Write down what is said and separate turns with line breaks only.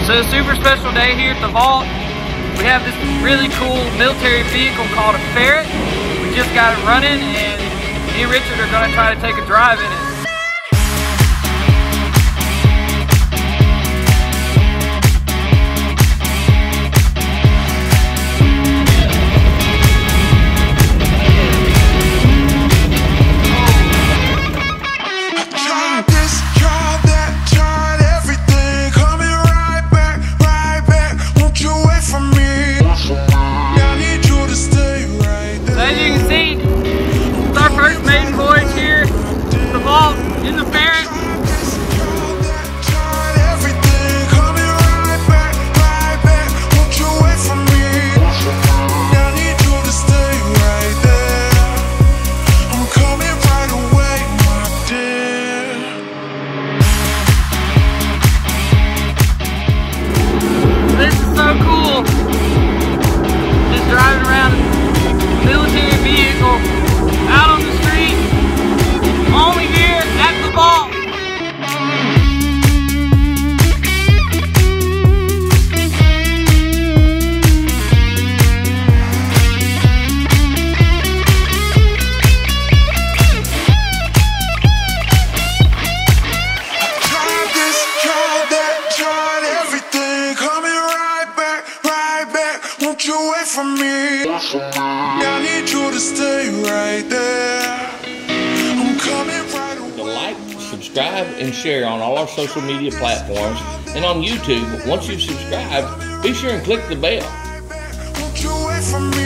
So a super special day here at the vault. We have this really cool military vehicle called a Ferret. We just got it running and me and Richard are going to try to take a drive in it. In the Ferret. This is so cool. Just driving around a military vehicle out on the street. Only here at the vault.
Won't you wait for me? I need you to stay right there. I'm coming right away.
Like, subscribe, and share on all our social media platforms and on YouTube. Once you've subscribed, be sure and click the bell.
Won't you wait for me?